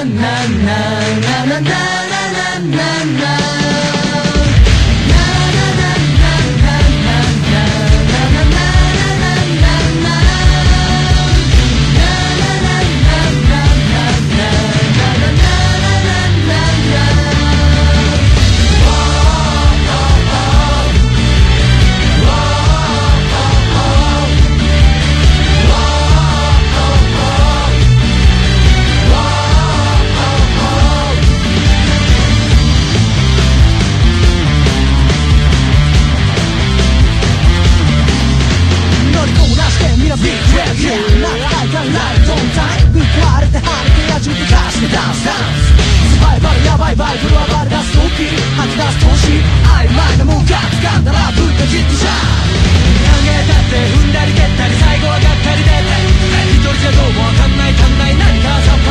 バイブル暴れ出す時吐き出す投資曖昧なもんが掴んだらぶった切ってじゃ考えたって踏んだり蹴ったり最後はがっかりで一人じゃどうもわかんない足んない何かさ